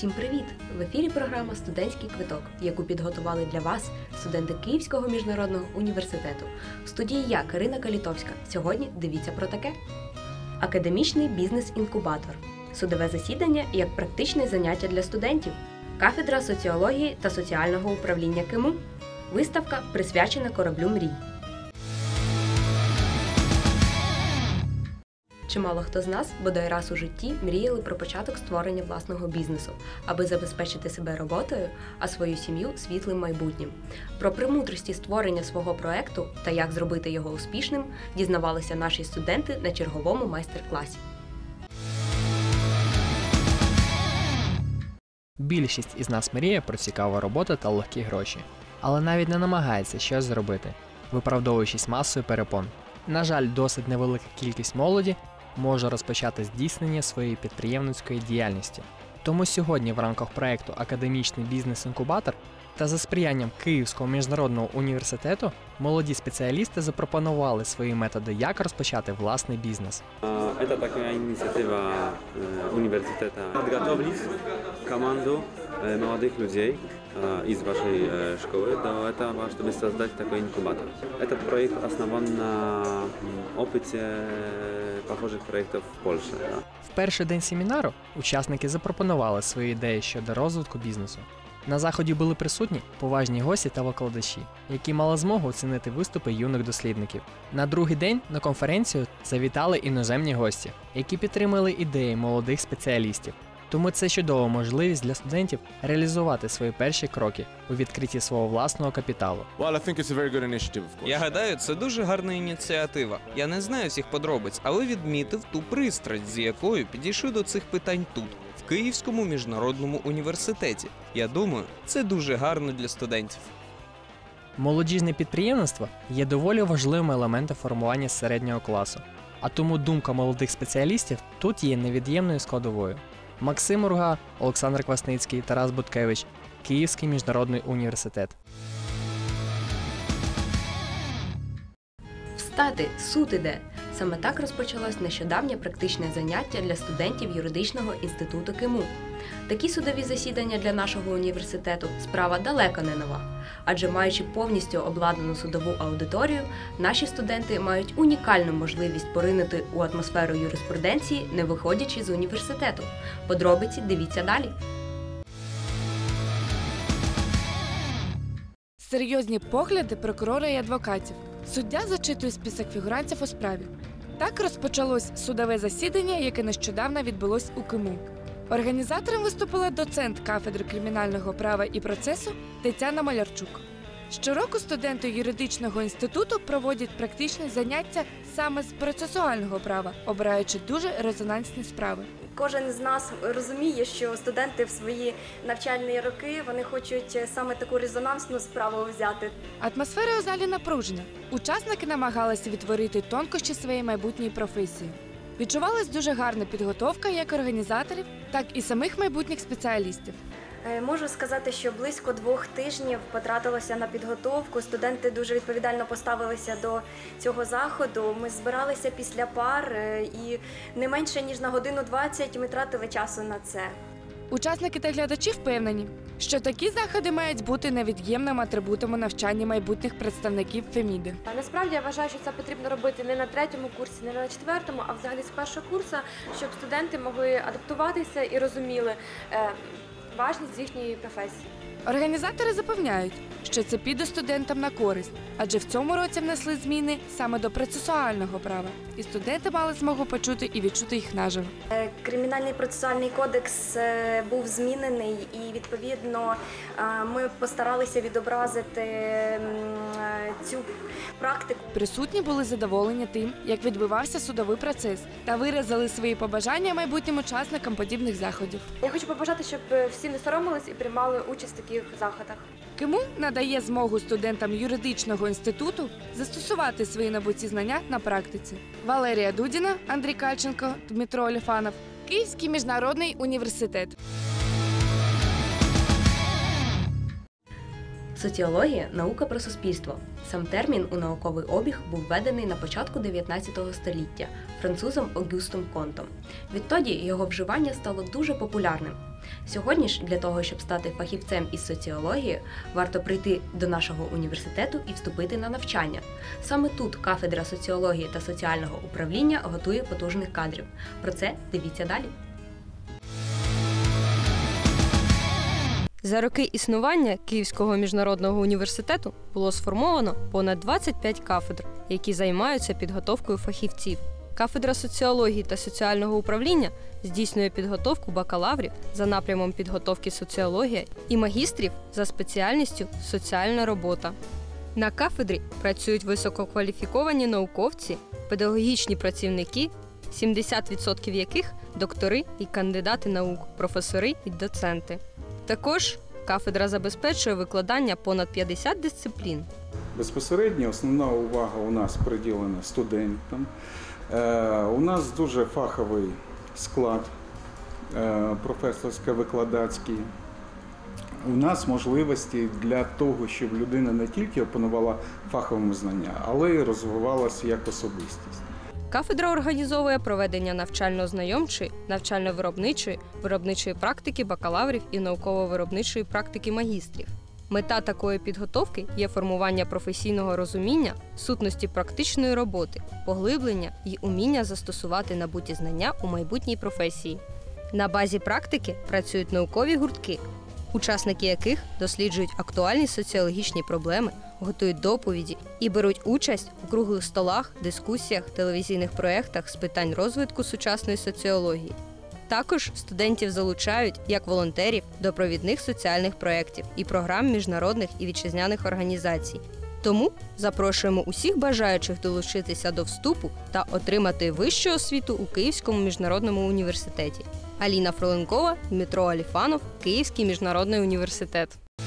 Усім привіт! В ефірі програма «Студентський квиток», яку підготували для вас студенти Київського міжнародного університету. В студії я, Карина Калітовська. Сьогодні дивіться про таке. Академічний бізнес-інкубатор. Судове засідання як практичне заняття для студентів. Кафедра соціології та соціального управління КИМУ. Виставка присвячена кораблю мрій. Чимало хто з нас, бодай раз у житті, мріяли про початок створення власного бізнесу, аби забезпечити себе роботою, а свою сім'ю – світлим майбутнім. Про премудрості створення свого проекту та як зробити його успішним дізнавалися наші студенти на черговому майстер-класі. Більшість із нас мріє про цікаву роботу та легкі гроші, але навіть не намагається щось зробити, виправдовуючись масою перепон. На жаль, досить невелика кількість молоді може розпочати здійснення своєї підприємницької діяльності. Тому сьогодні в рамках проєкту «Академічний бізнес-інкубатор» та за сприянням Київського міжнародного університету молоді спеціалісти запропонували свої методи, як розпочати власний бізнес. Это такая инициатива университета подготовить команду молодых людей из вашей школы до этого, чтобы создать такой инкубатор. Этот проект основан на опыте похожих проектов в Польше. В перший день семінару учасники запропонували свої ідеї щодо розвитку бізнесу. На заході були присутні поважні гості та викладачі, які мали змогу оцінити виступи юних дослідників. На другий день на конференцію завітали іноземні гості, які підтримали ідеї молодих спеціалістів. Тому це чудова можливість для студентів реалізувати свої перші кроки у відкритті свого власного капіталу. Я гадаю, це дуже гарна ініціатива. Я не знаю всіх подробиць, але відмітив ту пристрасть, з якою підійшов до цих питань тут, в Київському міжнародному університеті. Я думаю, це дуже гарно для студентів. Молодіжне підприємництво є доволі важливим елементом формування середнього класу, а тому думка молодих спеціалістів тут є невід'ємною складовою. Максим Урга, Олександр Квасницький, Тарас Буткевич, Київський міжнародний університет. Встати! Суд іде! Саме так розпочалось нещодавнє практичне заняття для студентів юридичного інституту КИМУ. Такі судові засідання для нашого університету – справа далеко не нова. Адже маючи повністю обладнану судову аудиторію, наші студенти мають унікальну можливість поринути у атмосферу юриспруденції, не виходячи з університету. Подробиці дивіться далі. Серйозні погляди прокурора і адвокатів. Суддя зачитує список фігурантів у справі. Так розпочалось судове засідання, яке нещодавно відбулось у КИМУ. Організатором виступила доцент кафедри кримінального права і процесу Тетяна Малярчук. Щороку студенти юридичного інституту проводять практичні заняття саме з процесуального права, обираючи дуже резонансні справи. Кожен з нас розуміє, що студенти в свої навчальні роки вони хочуть саме таку резонансну справу взяти. Атмосфера у залі напружена. Учасники намагалися відтворити тонкощі своєї майбутньої професії. Відчувалась дуже гарна підготовка як організаторів, так і самих майбутніх спеціалістів. Можу сказати, що близько 2 тижнів потратилося на підготовку. Студенти дуже відповідально поставилися до цього заходу. Ми збиралися після пар і не менше, ніж на годину 20 ми тратили часу на це. Учасники та глядачі впевнені, що такі заходи мають бути невід'ємним атрибутом у навчанні майбутніх представників Феміди. Насправді я вважаю, що це потрібно робити не на 3-му курсі, не на 4-му, а взагалі з 1-го курсу, щоб студенти могли адаптуватися і розуміли важність їхньої професії. Організатори запевняють, що це піде студентам на користь, адже в цьому році внесли зміни саме до процесуального права, і студенти мали змогу почути і відчути їх наживо. Кримінальний процесуальний кодекс був змінений і, відповідно, ми постаралися відобразити цю практику. Присутні були задоволені тим, як відбувався судовий процес, та виразили свої побажання майбутнім учасникам подібних заходів. Я хочу побажати, щоб всі не соромились і приймали участь в таких заходах. КИМУ надає змогу студентам юридичного інституту застосувати свої набуті знання на практиці. Валерія Дудіна, Андрій Кальченко, Дмитро Оліфанов. Київський міжнародний університет. Соціологія – наука про суспільство. Сам термін у науковий обіг був введений на початку 19 століття французом Огюстом Контом. Відтоді його вживання стало дуже популярним. Сьогодні ж для того, щоб стати фахівцем із соціології, варто прийти до нашого університету і вступити на навчання. Саме тут кафедра соціології та соціального управління готує потужних кадрів. Про це дивіться далі. За роки існування Київського міжнародного університету було сформовано понад 25 кафедр, які займаються підготовкою фахівців. Кафедра соціології та соціального управління здійснює підготовку бакалаврів за напрямом підготовки соціологія і магістрів за спеціальністю соціальна робота. На кафедрі працюють висококваліфіковані науковці, педагогічні працівники, 70% яких – доктори і кандидати наук, професори і доценти. Також кафедра забезпечує викладання понад 50 дисциплін. Безпосередньо основна увага у нас приділена студентам. У нас дуже фаховий склад професорсько-викладацький. У нас можливості для того, щоб людина не тільки опанувала фахові знання, але й розвивалася як особистість. Кафедра організовує проведення навчально-знайомчої, навчально-виробничої, виробничої практики бакалаврів і науково-виробничої практики магістрів. Мета такої підготовки є формування професійного розуміння, сутності практичної роботи, поглиблення і уміння застосувати набуті знання у майбутній професії. На базі практики працюють наукові гуртки, учасники яких досліджують актуальні соціологічні проблеми, готують доповіді і беруть участь у круглих столах, дискусіях, телевізійних проєктах з питань розвитку сучасної соціології. Також студентів залучають як волонтерів до провідних соціальних проєктів і програм міжнародних і вітчизняних організацій. Тому запрошуємо усіх бажаючих долучитися до вступу та отримати вищу освіту у Київському міжнародному університеті. Аліна Фроленкова, Дмитро Аліфанов, Київський міжнародний університет.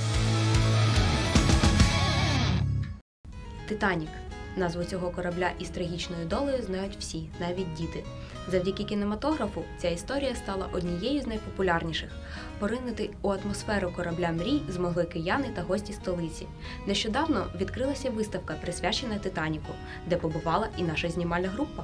«Титанік». Назву цього корабля із трагічною долею знають всі, навіть діти. Завдяки кінематографу ця історія стала однією з найпопулярніших. Поринути у атмосферу корабля мрій змогли кияни та гості столиці. Нещодавно відкрилася виставка, присвячена «Титаніку», де побувала і наша знімальна група.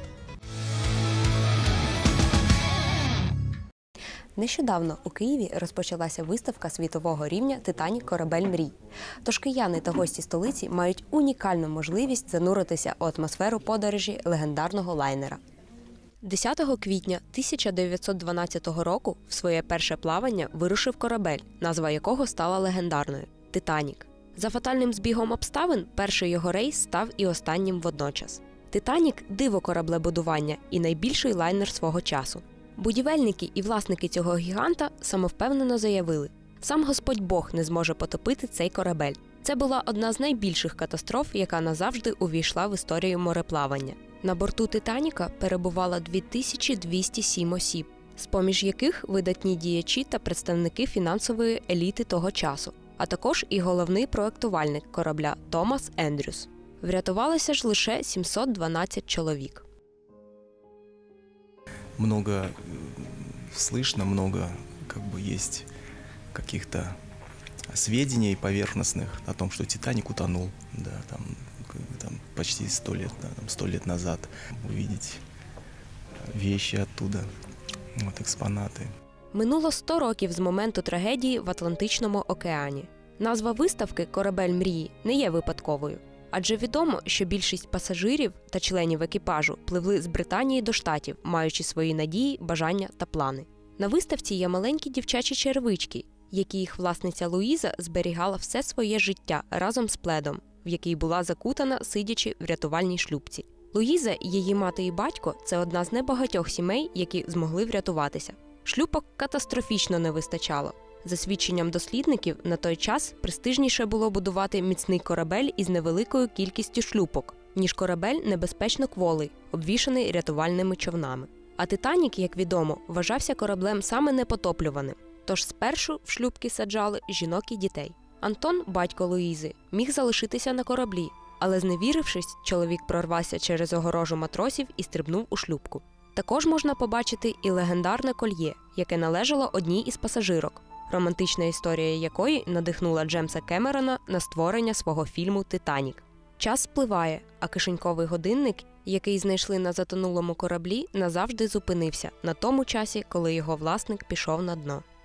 Нещодавно у Києві розпочалася виставка світового рівня «Титанік. Корабель мрій». Тож кияни та гості столиці мають унікальну можливість зануритися у атмосферу подорожі легендарного лайнера. 10 квітня 1912 року в своє перше плавання вирушив корабель, назва якого стала легендарною – «Титанік». За фатальним збігом обставин перший його рейс став і останнім водночас. «Титанік» – диво кораблебудування і найбільший лайнер свого часу. Будівельники і власники цього гіганта самовпевнено заявили – сам Господь Бог не зможе потопити цей корабель. Це була одна з найбільших катастроф, яка назавжди увійшла в історію мореплавання. На борту «Титаніка» перебувало 2207 осіб, з-поміж яких видатні діячі та представники фінансової еліти того часу, а також і головний проектувальник корабля Томас Ендрюс. Врятувалося ж лише 712 чоловік. Много слышно, много есть каких-то сведений поверхностных о том, что «Титаник» утонул, да, там почти 100 лет, да, 100 лет назад. Увидеть вещи оттуда, експонати. Минуло 100 років з моменту трагедії в Атлантичному океані. Назва виставки «Корабель мрії» не є випадковою. Адже відомо, що більшість пасажирів та членів екіпажу пливли з Британії до Штатів, маючи свої надії, бажання та плани. На виставці є маленькі дівчачі черевички, які їх власниця Луїза зберігала все своє життя разом з пледом, в який була закутана, сидячи в рятувальній шлюпці. Луїза, її мати і батько – це одна з небагатьох сімей, які змогли врятуватися. Шлюпок катастрофічно не вистачало. За свідченням дослідників, на той час престижніше було будувати міцний корабель із невеликою кількістю шлюпок, ніж корабель небезпечно кволий, обвішаний рятувальними човнами. А «Титанік», як відомо, вважався кораблем саме непотоплюваним. Тож спершу в шлюпки саджали жінок і дітей. Антон, батько Луїзи, міг залишитися на кораблі, але зневірившись, чоловік прорвався через огорожу матросів і стрибнув у шлюпку. Також можна побачити і легендарне кольє, яке належало одній із пасажирок, романтична історія якої надихнула Джеймса Кемерона на створення свого фільму «Титанік». Час спливає, а кишеньковий годинник, який знайшли на затонулому кораблі, назавжди зупинився на тому часі, коли його власник пішов на дно.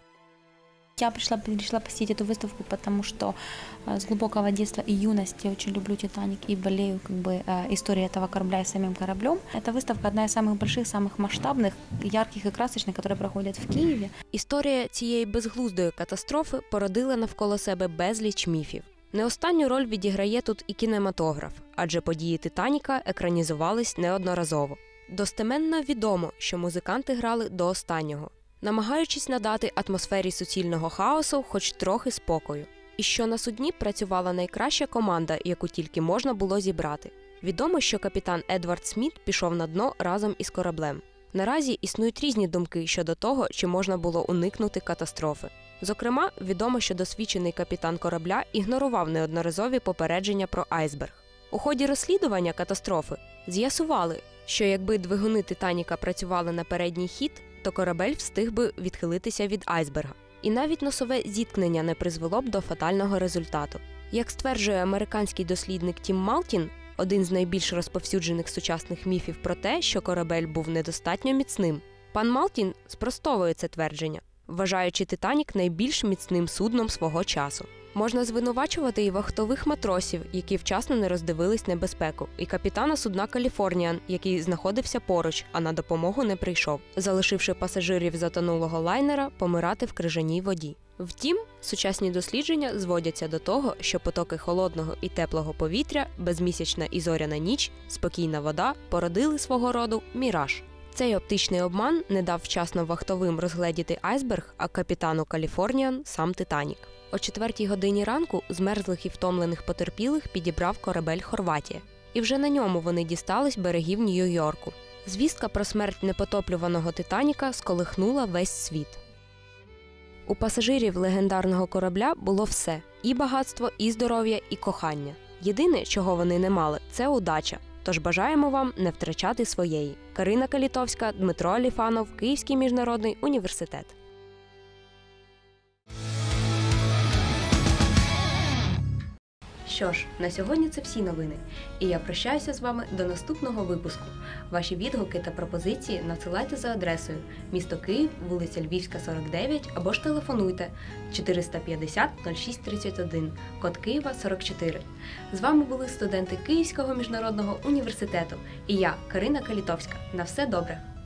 Я решила посетить эту выставку, потому что с глубокого детства и юности очень люблю «Титаник» и болею историей этого корабля и самим кораблем. Эта выставка одна из самых больших, самых масштабных, ярких и красочных, которые проходят в Киеве. Історія цієї безглуздої катастрофи породила навколо себе безліч міфів. Не останню роль відіграє тут і кінематограф, адже події «Титаніка» екранізувались неодноразово. Достеменно відомо, що музиканти грали до останнього, намагаючись надати атмосфері суцільного хаосу хоч трохи спокою. І що на судні працювала найкраща команда, яку тільки можна було зібрати. Відомо, що капітан Едвард Сміт пішов на дно разом із кораблем. Наразі існують різні думки щодо того, чи можна було уникнути катастрофи. Зокрема, відомо, що досвідчений капітан корабля ігнорував неодноразові попередження про айсберг. У ході розслідування катастрофи з'ясували, що якби двигуни «Титаніка» працювали на передній хід, то корабель встиг би відхилитися від айсберга. І навіть носове зіткнення не призвело б до фатального результату. Як стверджує американський дослідник Тім Малтін, один з найбільш розповсюджених сучасних міфів про те, що корабель був недостатньо міцним, пан Малтін спростовує це твердження, вважаючи «Титанік» найбільш міцним судном свого часу. Можна звинувачувати і вахтових матросів, які вчасно не роздивились небезпеку, і капітана судна «Каліфорніан», який знаходився поруч, а на допомогу не прийшов, залишивши пасажирів затонулого лайнера помирати в крижаній воді. Втім, сучасні дослідження зводяться до того, що потоки холодного і теплого повітря, безмісячна і зоряна ніч, спокійна вода породили свого роду міраж. Цей оптичний обман не дав вчасно вахтовим розгледіти айсберг, а капітану «Каліфорніан» – сам «Титанік». О 4 годині ранку змерзлих і втомлених потерпілих підібрав корабель «Хорватія». І вже на ньому вони дістались берегів Нью-Йорку. Звістка про смерть непотоплюваного «Титаніка» сколихнула весь світ. У пасажирів легендарного корабля було все – і багатство, і здоров'я, і кохання. Єдине, чого вони не мали – це удача. Тож бажаємо вам не втрачати своєї. Карина Калітовська, Дмитро Аліфанов, Київський міжнародний університет. Що ж, на сьогодні це всі новини. І я прощаюся з вами до наступного випуску. Ваші відгуки та пропозиції надсилайте за адресою місто Київ, вулиця Львівська, 49, або ж телефонуйте 450 0631, код Києва 44. З вами були студенти Київського міжнародного університету і я, Карина Калітовська. На все добре!